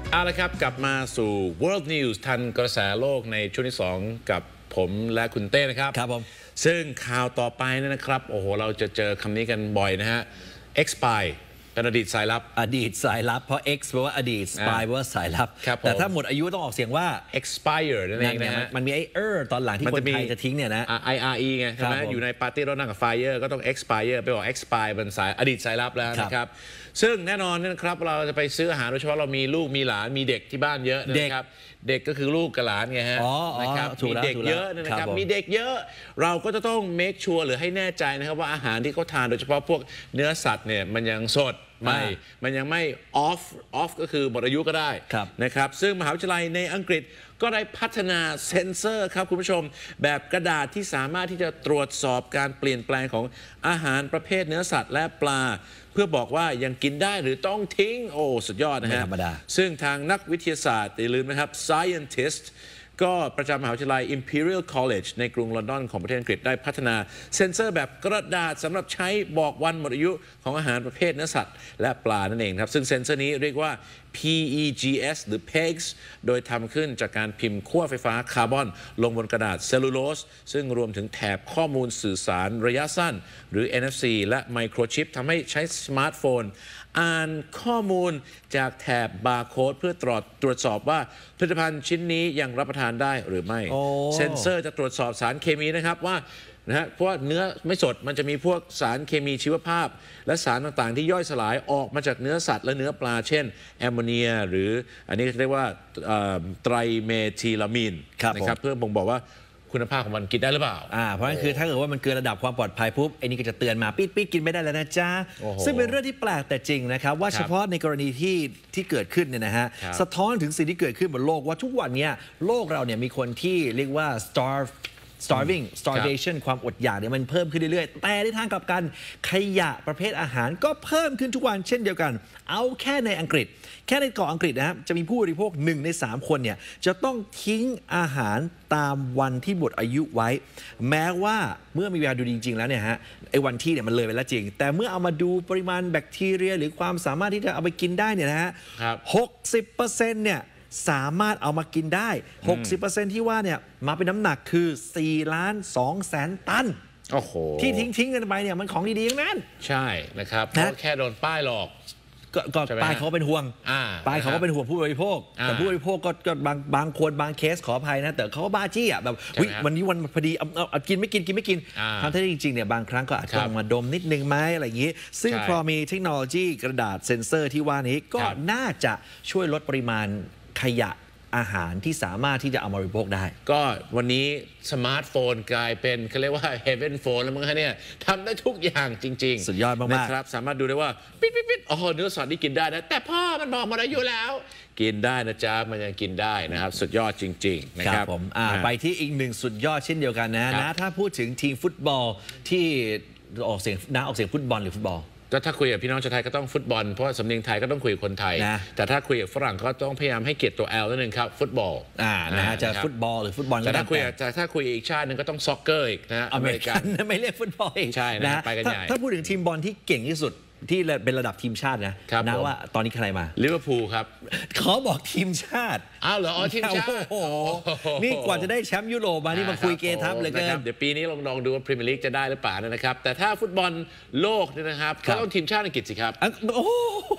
เอาละครับกลับมาสู่ World News ทันกระแสโลกในช่วงที่2กับผมและคุณเต้นะครับครับผมซึ่งข่าวต่อไปนะครับโอ้โหเราจะเจอคำนี้กันบ่อยนะฮะ expire เป็นอดีตสายลับอดีตสายลับเพราะ X แปลว่าอดีต spy แปลว่าสายลับแต่ถ้าหมดอายุต้องออกเสียงว่า expire นั่นเองนะฮะมันมีไอ้ตอนหลังที่คนไทยจะทิ้งเนี่ยนะ IRE ไงใช่ไหมอยู่ในปาร์ตี้รถนั่งกับ fire ก็ต้อง expire ไปบอก expire เป็นสายอดีตสายลับแล้วนะครับซึ่งแน่นอนนะครับเราจะไปซื้ออาหารโดยเฉพาะเรามีลูกมีหลานมีเด็กที่บ้านเยอะนะครับเด็กก็คือลูกกับหลานไงฮะนะครับมีเด็กเยอะนะครับมีเด็กเยอะเราก็จะต้อง make sure หรือให้แน่ใจนะครับว่าอาหารที่เขาทานโดยเฉพาะพวกเนื้อสัตว์เนี่ยมันยังสดมันยังไม่ off ก็คือหมดอายุก็ได้นะครับซึ่งมหาวิทยาลัยในอังกฤษก็ได้พัฒนาเซ็นเซอร์ครับคุณผู้ชมแบบกระดาษที่สามารถที่จะตรวจสอบการเปลี่ยนแปลงของอาหารประเภทเนื้อสัตว์และปลาเพื่อบอกว่ายังกินได้หรือต้องทิ้งโอ้สุดยอดนะฮะซึ่งทางนักวิทยาศาสตร์อย่าลืมนะครับ scientist ก็ประจำมหาวิทยาลัย Imperial College ในกรุงลอนดอนของประเทศอังกฤษได้พัฒนาเซ็นเซอร์แบบกระดาษสำหรับใช้บอกวันหมดอายุของอาหารประเภทเนื้อสัตว์และปลานั่นเองครับซึ่งเซ็นเซอร์นี้เรียกว่า PEGS หรือ PEGS โดยทำขึ้นจากการพิมพ์ขั้วไฟฟ้าคาร์บอนลงบนกระดาษเซลลูโลสซึ่งรวมถึงแถบข้อมูลสื่อสารระยะสั้นหรือ NFC และไมโครชิปทำให้ใช้สมาร์ทโฟนอ่านข้อมูลจากแถบบาร์โค้ดเพื่อตรวจสอบว่าผลิตภัณฑ์ชิ้นนี้ยังรับประทานได้หรือไม่เซ็นเซอร์จะตรวจสอบสารเคมีนะครับว่าเพราะว่าเนื้อไม่สดมันจะมีพวกสารเคมีชีวภาพและสารต่างๆที่ย่อยสลายออกมาจากเนื้อสัตว์และเนื้อปลาเช่นแอมโมเนียหรืออันนี้เรียกว่าไตรเมทิลามีนนะครับเพื่อบ่งบอกว่าคุณภาพของมันกินได้หรือเปล่าเพราะงั้นคือถ้าเกิดว่ามันเกินระดับความปลอดภัยปุ๊บไอ้นี่ก็จะเตือนมาปี๊ดกินไม่ได้แล้วนะจ๊ะซึ่งเป็นเรื่องที่แปลกแต่จริงนะครับว่าเฉพาะในกรณีที่เกิดขึ้นเนี่ยนะฮะสะท้อนถึงสิ่งที่เกิดขึ้นบนโลกว่าทุกวันนี้โลกเราเนี่ยมีคนที่เรียกว่า starvation ความอดอยากเนี่ยมันเพิ่มขึ้นเรื่อยๆแต่ในทางกลับกันขยะประเภทอาหารก็เพิ่มขึ้นทุกวันเช่นเดียวกันเอาแค่ในอังกฤษแค่ในเกาะอังกฤษนะครับจะมีผู้บริโภค1 ใน 3คนเนี่ยจะต้องทิ้งอาหารตามวันที่หมดอายุไว้แม้ว่าเมื่อมีเวลาดูจริงๆแล้วเนี่ยฮะไอ้วันที่เนี่ยมันเลยไปแล้วจริงแต่เมื่อเอามาดูปริมาณแบคทีเรียหรือความสามารถที่จะเอาไปกินได้เนี่ยนะฮะ 60% เนี่ยสามารถเอามากินได้ 60% ที่ว่าเนี่ยมาเป็นน้ำหนักคือ 4,200,000 ตันโอ้โหที่ทิ้งกันไปเนี่ยมันของดีๆทั้งนั้นใช่นะครับเพราะแค่โดนป้ายหลอกก็ป้ายเขาเป็นห่วงป้ายเขาก็เป็นห่วงผู้บริโภคแต่ผู้บริโภคก็บางคนบางเคสขออภัยนะแต่เขาก็บ้าจี้อ่ะแบบวันนี้วันพอดีเอากินไม่กินทั้งที่จริงๆเนี่ยบางครั้งก็อาจจะมาดมนิดนึงไหมอะไรอย่างนี้ซึ่งพอมีเทคโนโลยีกระดาษเซ็นเซอร์ที่ว่านี้ก็น่าจะช่วยลดปริมาณขยะอาหารที่สามารถที่จะเอามาบริโภคได้ก็วันนี้สมาร์ทโฟนกลายเป็นเขาเรียกว่า Heaven Phone แล้วมั้งคะเนี่ยทำได้ทุกอย่างจริงๆสุดยอดมากๆนะครับสามารถดูได้ว่าปิ๊ดอ๋อเนื้อสัตว์นี่กินได้นะแต่พ่อมันบอกหมดอายุแล้วกินได้นะจ๊ะมันยังกินได้นะครับสุดยอดจริงๆนะครับผมไปที่อีกหนึ่งสุดยอดเช่นเดียวกันนะถ้าพูดถึงทีมฟุตบอลที่ออกเสียงฟุตบอลหรือฟุตบอลก็ถ้าคุยกับพี่น้องชาวไทยก็ต้องฟุตบอลเพราะสำเนียงไทยก็ต้องคุยกับคนไทยแต่ถ้าคุยกับฝรั่งก็ต้องพยายามให้เกียรติตัว L นิดนึงครับฟุตบอลนะฮะจะฟุตบอลหรือฟุตบอลแต่ถ้าคุยอีกชาตินึงก็ต้องซ็อกเกอร์อีกนะอเมริกันไม่เรียกฟุตบอลอีกใช่นะไปกันใหญ่ถ้าพูดถึงทีมบอลที่เก่งที่สุดที่เป็นระดับทีมชาตินะว่าตอนนี้ใครมาลิเวอร์พูลครับเขาบอกทีมชาติอ้าวเหรอทีมชาตินี่กว่าจะได้แชมป์ยุโรปมานี่มาคุยเกทับเลยกันเดี๋ยวปีนี้ลองดูว่าพรีเมียร์ลีกจะได้หรือเปล่านะครับแต่ถ้าฟุตบอลโลกเนี่ยนะครับก็ต้องทีมชาติอังกฤษสิครับโอ้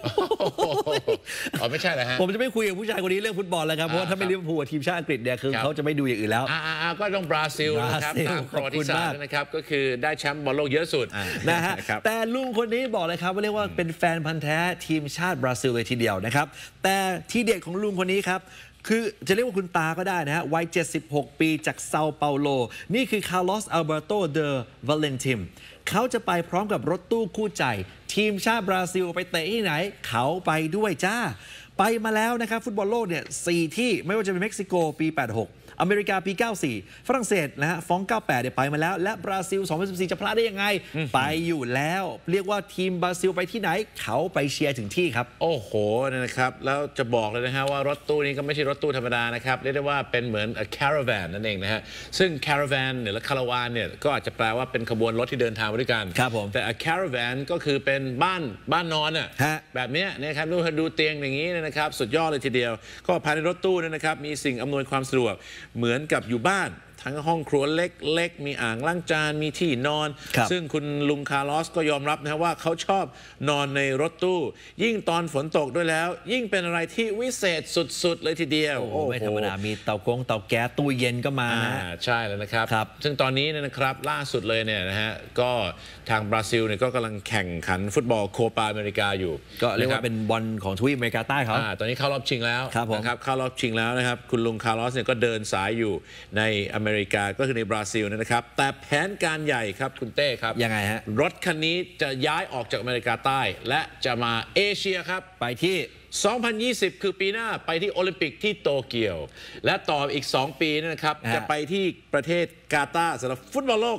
ไม่ใช่นะฮะผมจะไม่คุยกับผู้ชายคนนี้เรื่องฟุตบอลแล้วครับเพราะถ้าไม่ลิเวอร์พูลทีมชาติอังกฤษเนี่ยคือเขาจะไม่ดูอย่างอื่นแล้วก็ต้องบราซิลนะครับตามประวัติศาสตร์นะครับก็คือได้แชมป์บอลโลกเยอะสุดนะฮะแต่ลุงคนนี้บอกเลยครับว่าเรียกว่าเป็นแฟนพันธุ์แท้ทีมชาติบราซิลเลยทีเดียวนะครับแต่ที่เด็ดของลุงคนนี้ครับคือจะเรียกว่าคุณตาก็ได้นะฮะวัย76 ปีจากเซาเปาโลนี่คือคาร์ลอสอัลเบโตเดวาเลนติมเขาจะไปพร้อมกับรถตู้คู่ใจทีมชาติบราซิลไปเตะที่ไหนเขาไปด้วยจ้าไปมาแล้วนะครับฟุตบอลโลกเนี่ย4 ที่ไม่ว่าจะเป็นเม็กซิโกปี86 อเมริกาปี 94 ฝรั่งเศสนะฮะฟ้อง 98 เนี่ยไปมาแล้วและบราซิล 2014 จะพลาดได้ยังไงไปอยู่แล้วเรียกว่าทีมบราซิลไปที่ไหนเขาไปเชียร์ถึงที่ครับโอ้โหนะครับแล้วจะบอกเลยนะฮะว่ารถตู้นี้ก็ไม่ใช่รถตู้ธรรมดานะครับเรียกได้ว่าเป็นเหมือน caravan นั่นเองนะฮะซึ่ง caravan เนี่ยและคาราวานเนี่ยก็อาจจะแปลว่าเป็นขบวนรถที่เดินทางไปด้วยกันครับผมแต่ caravan ก็คือเป็นบ้านนอนอ่ะแบบนี้นะครับดูเตียงอย่างนี้นะครับสุดยอดเลยทีเดียวก็ภายในรถตู้นะครับมีสิ่งอำนวยความสะดวกเหมือนกับอยู่บ้านทั้งห้องครัวเล็กๆมีอ่างล้างจานมีที่นอนซึ่งคุณลุงคาร์ลอสก็ยอมรับนะว่าเขาชอบนอนในรถตู้ยิ่งตอนฝนตกด้วยแล้วยิ่งเป็นอะไรที่วิเศษสุดๆเลยทีเดียวโอ้ไม่ธรรมดามีเตาแก๊สตู้เย็นก็มาใช่แล้วนะครับซึ่งตอนนี้นะครับล่าสุดเลยเนี่ยนะฮะก็ทางบราซิลเนี่ยก็กำลังแข่งขันฟุตบอลโคปาอเมริกาอยู่ก็เรียกว่าเป็นบอลของทวีปอเมริกาใต้เขาตอนนี้เข้ารอบชิงแล้วนะครับเข้ารอบชิงแล้วนะครับคุณลุงคาร์ลอสเนี่ยก็เดินสายอยู่ในอเมริกาก็คือในบราซิลนะครับแต่แผนการใหญ่ครับคุณเต้ครับยังไงฮะรถคันนี้จะย้ายออกจากอเมริกาใต้และจะมาเอเชียครับไปที่ 2020 คือปีหน้าไปที่โอลิมปิกที่โตเกียวและต่ออีก2 ปีนะครับจะไปที่ประเทศกาตาร์สำหรับฟุตบอลโลก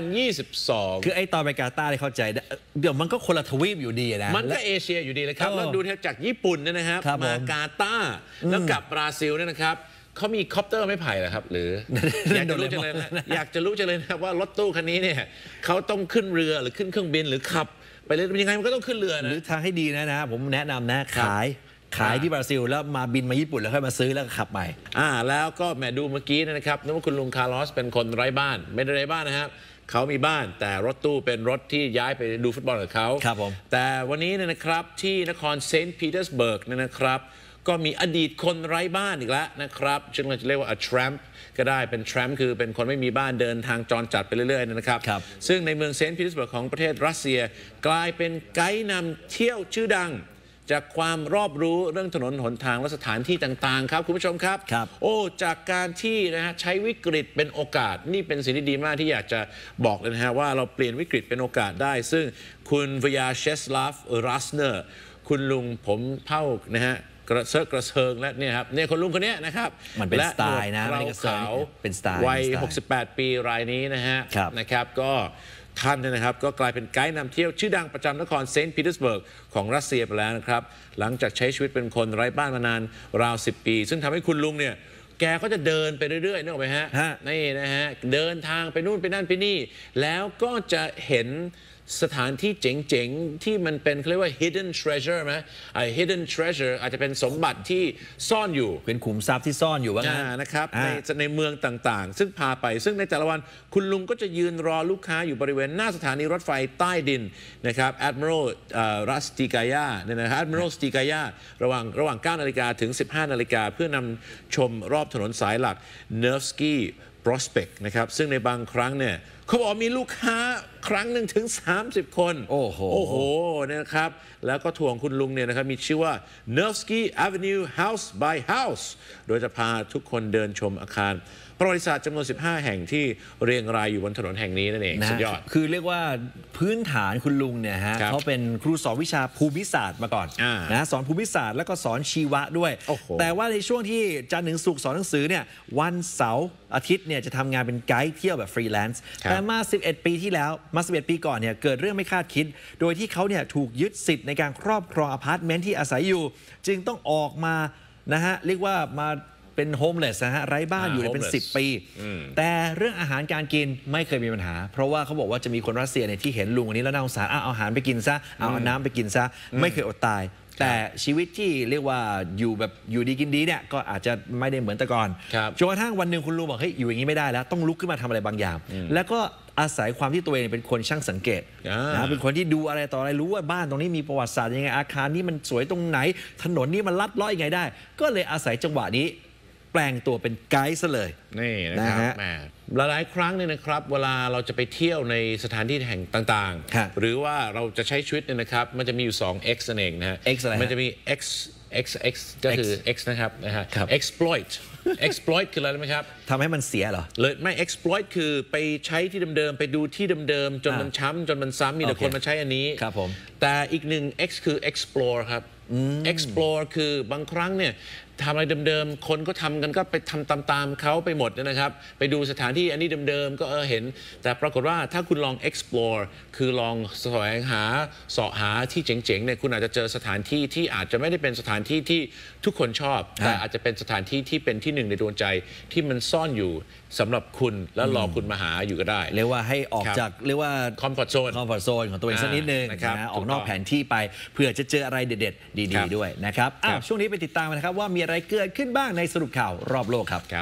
2022 คือไอ้ตอนไปกาตาร์เข้าใจเดี๋ยวมันก็คนละทวีปอยู่ดีนะมันก็เอเชียอยู่ดีเลยครับแล้วดูจากญี่ปุ่นเนี่ยนะครับมากาตาร์แล้วกับบราซิลเนี่ยนะครับเขามีคอปเตอร์ไม่ไผ่เหรอครับหรืออยากจะรู้จังเลยนะว่ารถตู้คันนี้เนี่ยเขาต้องขึ้นเรือหรือขึ้นเครื่องบินหรือขับไปเลยยังไงมันก็ต้องขึ้นเรือนะหรือทางให้ดีนะผมแนะนำนะขายที่บราซิลแล้วมาบินมาญี่ปุ่นแล้วค่อยมาซื้อแล้วก็ขับใหม่แล้วก็แหมดูเมื่อกี้นะครับนึกว่าคุณลุงคาร์ลอสเป็นคนไร้บ้านไม่ได้ไร้บ้านนะครับเขามีบ้านแต่รถตู้เป็นรถที่ย้ายไปดูฟุตบอลกับเขาครับผมแต่วันนี้นะครับที่นครเซนต์ปีเตอร์สเบิร์กนะครับก็มีอดีตคนไร้บ้านอีกแล้วนะครับซึ่งเราจะเรียกว่า tramp ก็ได้เป็น tramp คือเป็นคนไม่มีบ้านเดินทางจรจัดไปเรื่อยๆนะครับซึ่งในเมืองเซนต์ปีเตอร์สเบิร์กของประเทศรัสเซียกลายเป็นไกด์นำเที่ยวชื่อดังจากความรอบรู้เรื่องถนนหนทางและสถานที่ต่างๆครับคุณผู้ชมครับจากการที่นะฮะใช้วิกฤตเป็นโอกาสนี่เป็นสิ่งที่ดีมากที่อยากจะบอกเลยนะฮะว่าเราเปลี่ยนวิกฤตเป็นโอกาสได้ซึ่งคุณวญาเชสลาฟรัสเนอร์คุณลุงผมเผ่านะฮะกระเซิงและเนี่ยครับเนี่ยคนลุงคนนี้นะครับมันเป็นสไตล์นะเราขาวเป็นสไตล์วัย68 ปีรายนี้นะครับก็ท่านนะครับก็กลายเป็นไกด์นำเที่ยวชื่อดังประจำนครเซนต์ปีเตอร์สเบิร์กของรัสเซียไปแล้วนะครับหลังจากใช้ชีวิตเป็นคนไร้บ้านมานานราว10 ปีซึ่งทำให้คุณลุงเนี่ยแกก็จะเดินไปเรื่อยๆนึกออกไหมฮะนี่นะฮะเดินทางไปนู่นไปนั่นไปนี่แล้วก็จะเห็นสถานที่เจ๋งๆที่มันเป็นเขาเรียกว่า hidden treasure ไหมhidden treasure อาจจะเป็นสมบัติที่ซ่อนอยู่เป็นขุมทรัพย์ที่ซ่อนอยู่ว่างั้นนะครับในเมืองต่างๆซึ่งพาไปซึ่งในแต่ละวันคุณลุงก็จะยืนรอลูกค้าอยู่บริเวณหน้าสถานีรถไฟใต้ดินนะครับ Admiral Rastigaya เนี่ยนะครับ Admiral Rastigaya ระหว่าง 9 นาฬิกาถึง 15 นาฬิกาเพื่อนำชมรอบถนนสายหลัก Nevsky Prospect นะครับซึ่งในบางครั้งเนี่ยเขาบอกมีลูกค้าครั้งหนึ่งถึง30 คนโอ้โหนะครับแล้วก็ถ่วงคุณลุงเนี่ยนะครับมีชื่อว่า Nevsky Avenue House by House โดยจะพาทุกคนเดินชมอาคารประวัติศาสตร์จำนวน15 แห่งที่เรียงรายอยู่บนถนนแห่งนี้นั่นเองสุดยอดคือเรียกว่าพื้นฐานคุณลุงเนี่ยฮะเขาเป็นครูสอนวิชาภูมิศาสตร์มาก่อนนะสอนภูมิศาสตร์แล้วก็สอนชีวะด้วยแต่ว่าในช่วงที่จันทร์ถึงศุกร์สอนหนังสือเนี่ยวันเสาร์อาทิตย์เนี่ยจะทำงานเป็นไกด์เที่ยวแบบฟรีแลนซ์แต่มา11 ปีที่แล้ว11 ปีก่อนเนี่ยเกิดเรื่องไม่คาดคิดโดยที่เขาเนี่ยถูกยึดสิทธิ์ในการครอบครองอพาร์ตเมนต์ที่อาศัยอยู่จึงต้องออกมานะฮะเรียกว่ามาเป็นโฮมเลสนะฮะไร้บ้านอยู่เป็น10 ปีแต่เรื่องอาหารการกินไม่เคยมีปัญหาเพราะว่าเขาบอกว่าจะมีคนรัสเซียเนี่ยที่เห็นลุงวันนี้แล้วน่าสงสารเอาอาหารไปกินซะเอาน้ำไปกินซะไม่เคยอดตายแต่ชีวิตที่เรียกว่าอยู่แบบอยู่ดีกินดีเนี่ยก็อาจจะไม่ได้เหมือนแต่ก่อนจนกระทั่งวันหนึ่งคุณลุงบอกเฮ้ยอยู่อย่างนี้ไม่ได้แล้วต้องลุกขึ้นมาทำอะไรบางอย่างแล้วก็อาศัยความที่ตัวเองเป็นคนช่างสังเกตนะเป็นคนที่ดูอะไรต่ออะไรรู้ว่าบ้านตรงนี้มีประวัติศาสตร์ยังไงอาคารนี้มันสวยตรงไหนถนนนี้มันลัดเลาะยังไงได้ก็เลยอาศัยจังหวะนี้แปลงตัวเป็นไกด์ซะเลยนี่นะครับหลายครั้งเนี่ยนะครับเวลาเราจะไปเที่ยวในสถานที่แห่งต่างๆหรือว่าเราจะใช้ชีวิตเนี่ยนะครับมันจะมีอยู่2 X นั่นเองนะฮะมันจะมี X ก็คือ X นะครับexploit คืออะไรรู้ไหมครับทำให้มันเสียเหรอเลยไม่ exploit คือไปใช้ที่เดิมๆไปดูที่เดิมๆจนมันช้ำจนมันซ้ำมีแต่คนมาใช้อันนี้ครับผมแต่อีกหนึ่ง X คือ explore ครับexplore คือบางครั้งเนี่ยทำอะไรเดิมๆคนก็ทำกันก็ไปทำตามเขาไปหมดนะครับไปดูสถานที่อันนี้เดิมๆก็เห็นแต่ปรากฏว่าถ้าคุณลอง explore คือลองแสวงหาเสาะหาที่เจ๋งๆเนี่ยคุณอาจจะเจอสถานที่ที่อาจจะไม่ได้เป็นสถานที่ที่ทุกคนชอบแต่อาจจะเป็นสถานที่ที่เป็นที่หนึ่งในดวงใจที่มันซ่อนอยู่สำหรับคุณแล้วรอคุณมาหาอยู่ก็ได้เรียกว่าให้ออกจากเรียกว่า comfort zone ของตัวเองสักนิดนึงนะออกนอกแผนที่ไปเพื่อจะเจออะไรเด็ดๆดีๆด้วยนะครับช่วงนี้ไปติดตามกันนะครับว่ามีอะไรเกิดขึ้นบ้างในสรุปข่าวรอบโลกครับ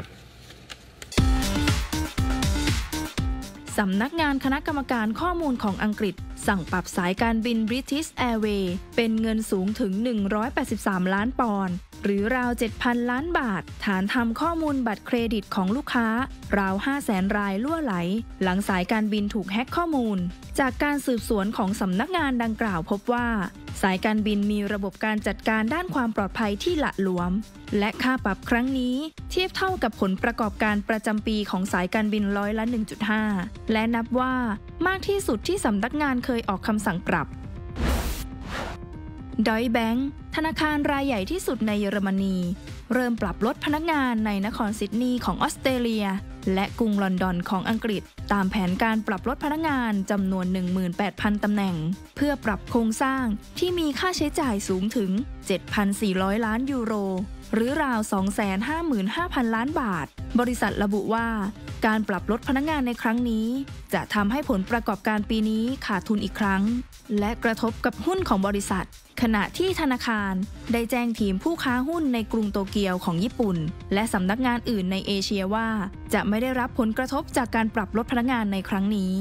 สำนักงานคณะกรรมการข้อมูลของอังกฤษสั่งปรับสายการบิน British Airways เป็นเงินสูงถึง183ล้านปอนด์หรือราว 7,000 ล้านบาทฐานทำข้อมูลบัตรเครดิตของลูกค้าราว 500,000 รายรั่วไหลหลังสายการบินถูกแฮ็กข้อมูลจากการสืบสวนของสำนักงานดังกล่าวพบว่าสายการบินมีระบบการจัดการด้านความปลอดภัยที่หละหลวมและค่าปรับครั้งนี้เทียบเท่ากับผลประกอบการประจำปีของสายการบิน100% และนับว่ามากที่สุดที่สำนักงานเคยออกคำสั่งปรับDeutsche Bank ธนาคารรายใหญ่ที่สุดในเยอรมนีเริ่มปรับลดพนักงานในนครซิดนีย์ของออสเตรเลียและกรุงลอนดอนของอังกฤษตามแผนการปรับลดพนักงานจำนวน 18,000 ตำแหน่งเพื่อปรับโครงสร้างที่มีค่าใช้จ่ายสูงถึง 7,400 ล้านยูโรหรือราว 255,000 ล้านบาทบริษัทระบุว่าการปรับลดพนักงานในครั้งนี้จะทำให้ผลประกอบการปีนี้ขาดทุนอีกครั้งและกระทบกับหุ้นของบริษัทขณะที่ธนาคารได้แจ้งทีมผู้ค้าหุ้นในกรุงโตเกียวของญี่ปุ่นและสำนักงานอื่นในเอเชียว่าจะไม่ได้รับผลกระทบจากการปรับลดพนักงานในครั้งนี้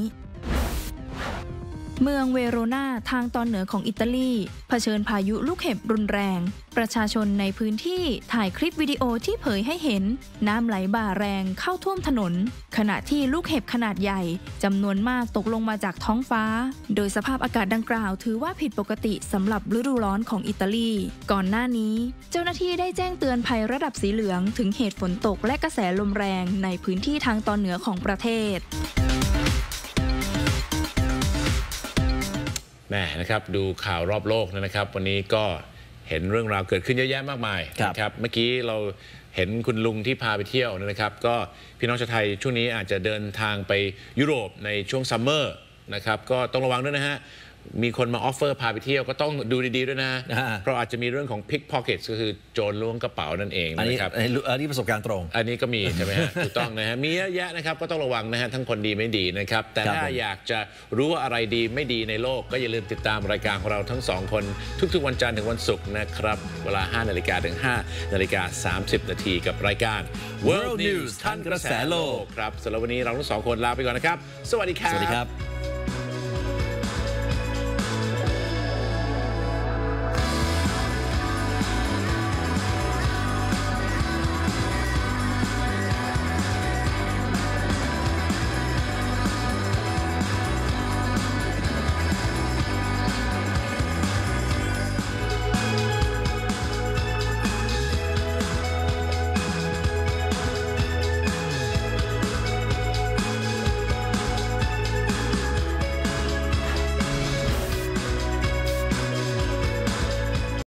เมืองเวโรนาทางตอนเหนือของอิตาลีเผชิญพายุลูกเห็บรุนแรงประชาชนในพื้นที่ถ่ายคลิปวิดีโอที่เผยให้เห็นน้ำไหลบ่าแรงเข้าท่วมถนนขณะที่ลูกเห็บขนาดใหญ่จำนวนมากตกลงมาจากท้องฟ้าโดยสภาพอากาศดังกล่าวถือว่าผิดปกติสำหรับฤดูร้อนของอิตาลีก่อนหน้านี้เจ้าหน้าที่ได้แจ้งเตือนภัยระดับสีเหลืองถึงเหตุฝนตกและกระแสลมแรงในพื้นที่ทางตอนเหนือของประเทศนะครับดูข่าวรอบโลกนะครับวันนี้ก็เห็นเรื่องราวเกิดขึ้นเยอะแยะมากมายนะครับเมื่อกี้เราเห็นคุณลุงที่พาไปเที่ยวนะครับก็พี่น้องชาวไทยช่วงนี้อาจจะเดินทางไปยุโรปในช่วงซัมเมอร์นะครับก็ต้องระวังด้วยนะฮะมีคนมาออฟเฟอร์พาไปเที่ยวก็ต้องดูดีๆด้วยนะเพราะอาจจะมีเรื่องของ pickpockets ก็คือโจรล้วงกระเป๋านั่นเองนะครับอันนี้ประสบการณ์ตรงอันนี้ก็มีใช่ไหมฮะถูกต้องนะฮะมีเยอะแยะนะครับก็ต้องระวังนะฮะทั้งคนดีไม่ดีนะครับแต่ถ้าอยากจะรู้ว่าอะไรดีไม่ดีในโลกก็อย่าลืมติดตามรายการของเราทั้ง2คนทุกๆวันจันทร์ถึงวันศุกร์นะครับเวลา 5 นาฬิกาถึง 5 นาฬิกา 30 นาทีกับรายการ World News ทันกระแสโลกครับสำหรับวันนี้เราทั้ง2คนลาไปก่อนนะครับสวัสดีครับ